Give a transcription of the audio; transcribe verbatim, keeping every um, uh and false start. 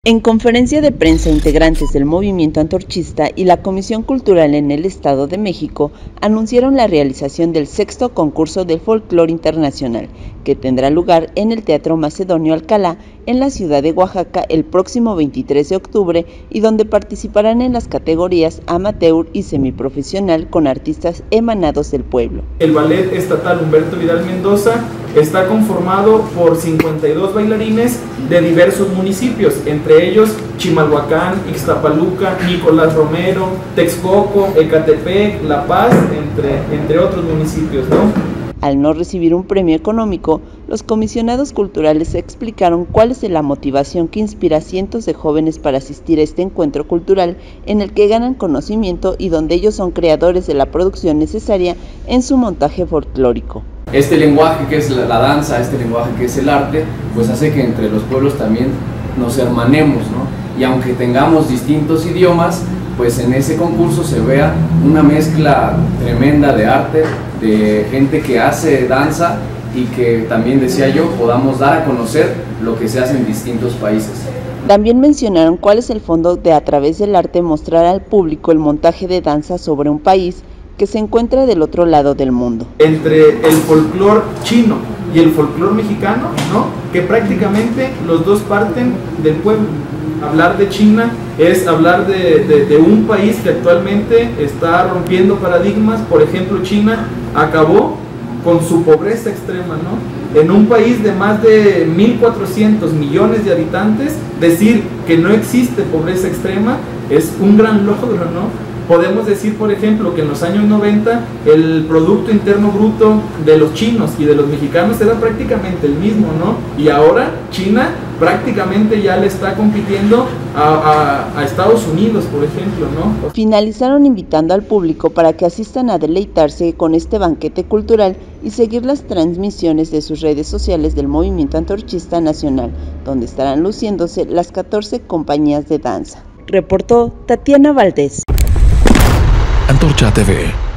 En conferencia de prensa, integrantes del movimiento antorchista y la Comisión Cultural en el Estado de México anunciaron la realización del sexto concurso del folclore internacional, que tendrá lugar en el Teatro Macedonio Alcalá, en la ciudad de Oaxaca, el próximo veintitrés de octubre, y donde participarán en las categorías amateur y semiprofesional con artistas emanados del pueblo. El Ballet Estatal Humberto Vidal Mendoza está conformado por cincuenta y dos bailarines de diversos municipios, entre ellos Chimalhuacán, Ixtapaluca, Nicolás Romero, Texcoco, Ecatepec, La Paz, entre, entre otros municipios, ¿no? Al no recibir un premio económico, los comisionados culturales explicaron cuál es la motivación que inspira a cientos de jóvenes para asistir a este encuentro cultural en el que ganan conocimiento y donde ellos son creadores de la producción necesaria en su montaje folclórico. Este lenguaje que es la, la danza, este lenguaje que es el arte, pues hace que entre los pueblos también nos hermanemos, ¿no? Y aunque tengamos distintos idiomas, pues en ese concurso se vea una mezcla tremenda de arte, de gente que hace danza y que también, decía yo, podamos dar a conocer lo que se hace en distintos países. También mencionaron cuál es el fondo de a través del arte mostrar al público el montaje de danza sobre un país que se encuentra del otro lado del mundo. Entre el folclore chino y el folclore mexicano, ¿no? Que prácticamente los dos parten del pueblo. Hablar de China es hablar de, de, de un país que actualmente está rompiendo paradigmas. Por ejemplo, China acabó con su pobreza extrema, ¿no? En un país de más de mil cuatrocientos millones de habitantes, decir que no existe pobreza extrema es un gran logro, ¿no? Podemos decir, por ejemplo, que en los años noventa el Producto Interno Bruto de los chinos y de los mexicanos era prácticamente el mismo, ¿no? Y ahora China prácticamente ya le está compitiendo a, a, a Estados Unidos, por ejemplo, ¿no? Finalizaron invitando al público para que asistan a deleitarse con este banquete cultural y seguir las transmisiones de sus redes sociales del Movimiento Antorchista Nacional, donde estarán luciéndose las catorce compañías de danza. Reportó Tatiana Valdés. Antorcha T V.